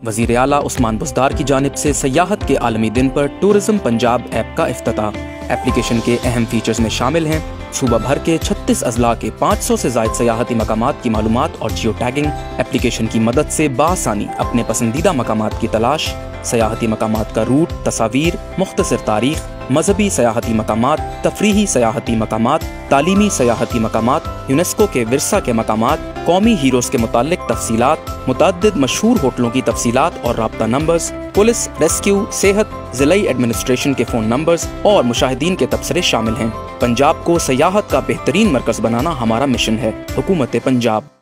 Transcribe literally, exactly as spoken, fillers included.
वज़ीर आला उस्मान बुज़दार की जानिब से सयाहत के आलमी दिन पर टूरिज्म पंजाब ऐप का इफ्तिताह। एप्लीकेशन के अहम फीचर्स में शामिल हैं सूबा भर के छत्तीस अजला के पाँच सौ से ज़ायद सयाहती मकामात की मालूमात और जियो टैगिंग। एप्लीकेशन की मदद से बासानी अपने पसंदीदा मकामात की तलाश, सयाहती मकामात का रूट, तस्वीर, मुख्तसर तारीख, मजहबी सयाहती मकामात, तफरीही सयाहती मकामात, तालीमी सयाहती मकामात, यूनेस्को के विरसा के मकामात, कौमी हीरोज के मुतालिक तफसीलात, मुतअद्दिद मशहूर होटलों की तफसीलात और राब्ता नंबर्स, पुलिस, रेस्क्यू, सेहत, ज़िलाई एडमिनिस्ट्रेशन के फ़ोन नंबर्स और मुशाहिदीन के तबसरे शामिल हैं। पंजाब को सयाहत का बेहतरीन मरकज़ बनाना हमारा मिशन है। हुकूमत पंजाब।